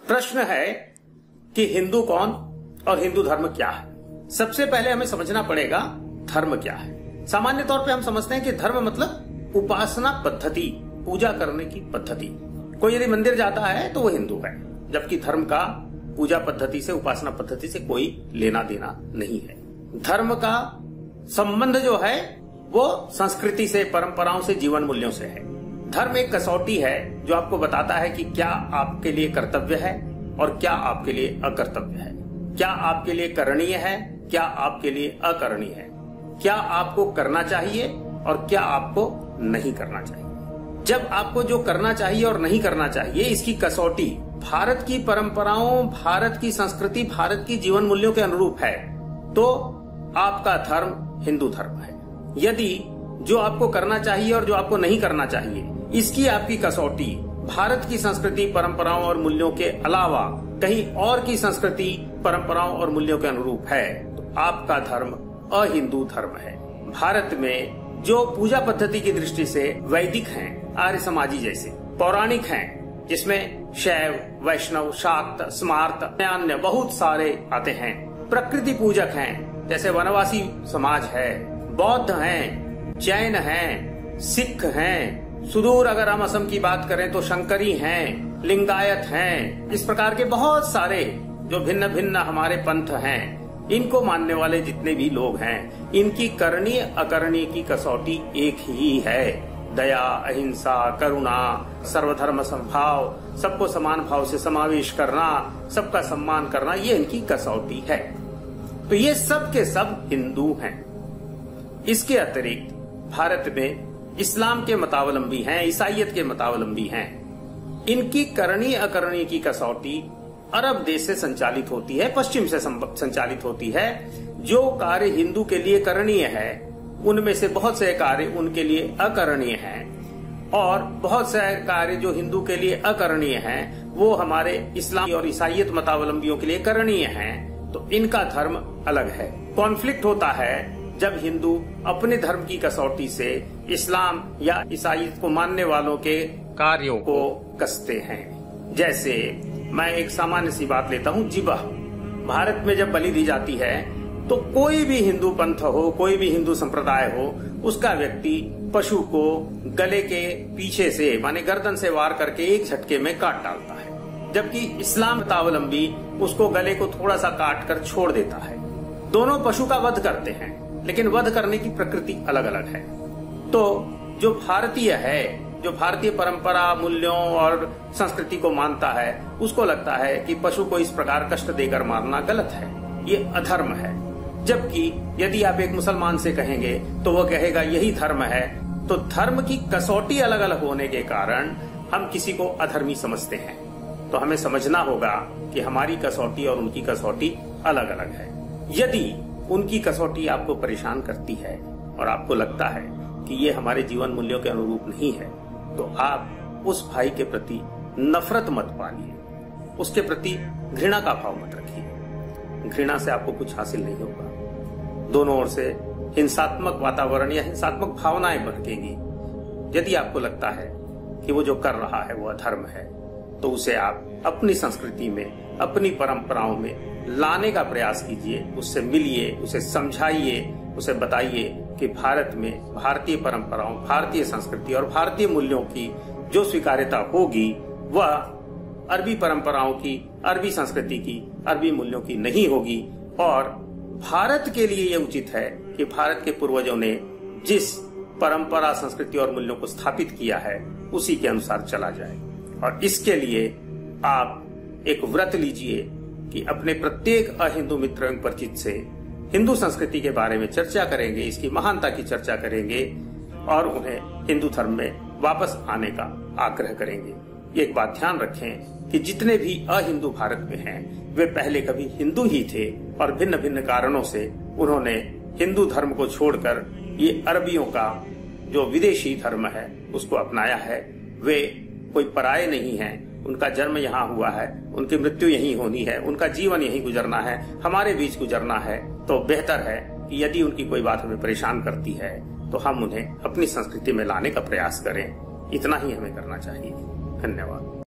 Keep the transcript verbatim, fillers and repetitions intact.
प्रश्न है कि हिंदू कौन और हिंदू धर्म क्या है। सबसे पहले हमें समझना पड़ेगा धर्म क्या है। सामान्य तौर पे हम समझते हैं कि धर्म मतलब उपासना पद्धति, पूजा करने की पद्धति। कोई यदि मंदिर जाता है तो वो हिंदू है, जबकि धर्म का पूजा पद्धति से, उपासना पद्धति से कोई लेना देना नहीं है। धर्म का संबंध जो है वो संस्कृति से, परंपराओं से, जीवन मूल्यों से है। धर्म एक कसौटी है जो आपको बताता है कि क्या आपके लिए कर्तव्य है और क्या आपके लिए अकर्तव्य है, क्या आपके लिए करणीय है, क्या आपके लिए अकरणीय है, क्या आपको करना चाहिए और क्या आपको नहीं करना चाहिए। जब आपको जो करना चाहिए और नहीं करना चाहिए, इसकी कसौटी भारत की परंपराओं, भारत की संस्कृति, भारत की जीवन मूल्यों के अनुरूप है, तो आपका धर्म हिंदू धर्म है। यदि जो आपको करना चाहिए और जो आपको नहीं करना चाहिए, इसकी आपकी कसौटी भारत की संस्कृति, परंपराओं और मूल्यों के अलावा कहीं और की संस्कृति, परंपराओं और मूल्यों के अनुरूप है, तो आपका धर्म अहिंदू धर्म है। भारत में जो पूजा पद्धति की दृष्टि से वैदिक हैं, आर्य समाजी जैसे, पौराणिक हैं, जिसमें शैव, वैष्णव, शाक्त, स्मार्त, अन्य बहुत सारे आते हैं। प्रकृति पूजक हैं, जैसे वनवासी समाज है, बौद्ध हैं, जैन हैं, सिख हैं, सुदूर अगर हम असम की बात करें तो शंकरी हैं, लिंगायत हैं। इस प्रकार के बहुत सारे जो भिन्न भिन्न हमारे पंथ हैं, इनको मानने वाले जितने भी लोग हैं, इनकी करणीय अकरणीय की कसौटी एक ही है। दया, अहिंसा, करुणा, सर्वधर्म समभाव, सबको समान भाव से समावेश करना, सबका सम्मान करना, ये इनकी कसौटी है। तो ये सब के सब हिंदू हैं। इसके अतिरिक्त भारत में इस्लाम के मतावलंबी हैं, ईसाइयत के मतावलंबी हैं। इनकी करणीय अकरणीय की कसौटी अरब देश से संचालित होती है, पश्चिम से संचालित होती है। जो कार्य हिंदू के लिए करणीय है, उनमें से बहुत से कार्य उनके लिए अकरणीय हैं, और बहुत से कार्य जो हिंदू के लिए अकरणीय हैं, वो हमारे इस्लाम और ईसाइयत मतावलंबियों के लिए करणीय हैं। तो इनका धर्म अलग है। कॉन्फ्लिक्ट होता है जब हिंदू अपने धर्म की कसौटी से इस्लाम या ईसाइयत को मानने वालों के कार्यों को कसते हैं। जैसे मैं एक सामान्य सी बात लेता हूँ, जिबह। भारत में जब बलि दी जाती है तो कोई भी हिंदू पंथ हो, कोई भी हिंदू संप्रदाय हो, उसका व्यक्ति पशु को गले के पीछे से, माने गर्दन से वार करके एक झटके में काट डालता है, जबकि इस्लाम मतावलंबी उसको गले को थोड़ा सा काट कर छोड़ देता है। दोनों पशु का वध करते हैं, लेकिन वध करने की प्रकृति अलग अलग है। तो जो भारतीय है, जो भारतीय परंपरा, मूल्यों और संस्कृति को मानता है, उसको लगता है कि पशु को इस प्रकार कष्ट देकर मारना गलत है, ये अधर्म है। जबकि यदि आप एक मुसलमान से कहेंगे तो वो कहेगा यही धर्म है। तो धर्म की कसौटी अलग अलग होने के कारण हम किसी को अधर्मी समझते हैं। तो हमें समझना होगा कि हमारी कसौटी और उनकी कसौटी अलग अलग है। यदि उनकी कसौटी आपको परेशान करती है और आपको लगता है कि ये हमारे जीवन मूल्यों के अनुरूप नहीं है, तो आप उस भाई के प्रति नफरत मत पालिए, उसके प्रति घृणा का भाव मत रखिए। घृणा से आपको कुछ हासिल नहीं होगा। दोनों ओर से हिंसात्मक वातावरण या हिंसात्मक भावनाएं भड़केंगी। यदि आपको लगता है कि वो जो कर रहा है वो अधर्म है, तो उसे आप अपनी संस्कृति में, अपनी परंपराओं में लाने का प्रयास कीजिए, उससे मिलिए, उसे समझाइए, उसे बताइए कि भारत में भारतीय परंपराओं, भारतीय संस्कृति और भारतीय मूल्यों की जो स्वीकार्यता होगी, वह अरबी परंपराओं की, अरबी संस्कृति की, अरबी मूल्यों की नहीं होगी। और भारत के लिए यह उचित है कि भारत के पूर्वजों ने जिस परंपरा, संस्कृति और मूल्यों को स्थापित किया है, उसी के अनुसार चला जाए। और इसके लिए आप एक व्रत लीजिए कि अपने प्रत्येक अहिंदू मित्र एवं परिचित से हिंदू संस्कृति के बारे में चर्चा करेंगे, इसकी महानता की चर्चा करेंगे और उन्हें हिंदू धर्म में वापस आने का आग्रह करेंगे। ये एक बात ध्यान रखें कि जितने भी अहिंदू भारत में हैं, वे पहले कभी हिंदू ही थे और भिन्न भिन्न कारणों से उन्होंने हिंदू धर्म को छोड़कर ये अरबियों का जो विदेशी धर्म है उसको अपनाया है। वे कोई पराये नहीं हैं, उनका जन्म यहाँ हुआ है, उनकी मृत्यु यहीं होनी है, उनका जीवन यहीं गुजरना है, हमारे बीच गुजरना है। तो बेहतर है कि यदि उनकी कोई बात हमें परेशान करती है तो हम उन्हें अपनी संस्कृति में लाने का प्रयास करें। इतना ही हमें करना चाहिए। धन्यवाद।